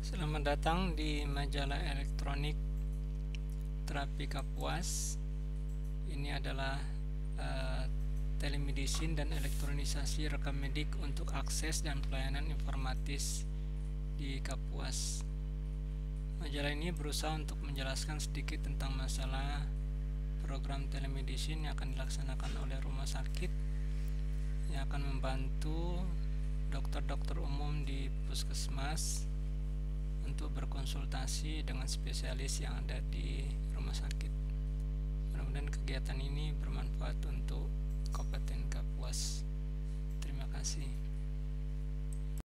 Selamat datang di majalah elektronik Terapi Kapuas. Ini adalah telemedicine dan elektronisasi rekam medik untuk akses dan pelayanan informatis di Kapuas. Majalah ini berusaha untuk menjelaskan sedikit tentang masalah program telemedicine yang akan dilaksanakan oleh rumah sakit yang akan membantu dokter-dokter umum di puskesmas untuk berkonsultasi dengan spesialis yang ada di rumah sakit. Mudah-mudahan kegiatan ini bermanfaat untuk Kabupaten Kapuas. Terima kasih.